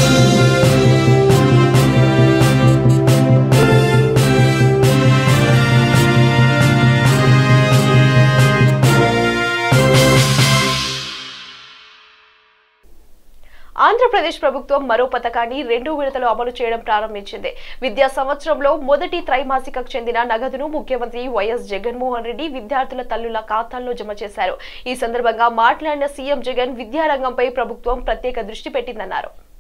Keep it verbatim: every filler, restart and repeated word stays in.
ఆంధ్రప్రదేశ్ ప్రభుత్వం మరో పథకాన్ని రెండు విడతలు అమలు చేయడం ప్రారంభించింది. విద్యా సంవత్సరంలో మొదటి త్రైమాసికకు చెందిన నగదును ముఖ్యమంత్రి వైఎస్ జగన్మోహన్ రెడ్డి విద్యార్థుల తల్లుల ఖాతాల్లో జమ చేశారు. ఈ సందర్భంగా మాట్లాడిన సీఎం జగన్ విద్యారంగంపై ప్రభుత్వం ప్రత్యేక దృష్టి పెట్టిందన్నారు.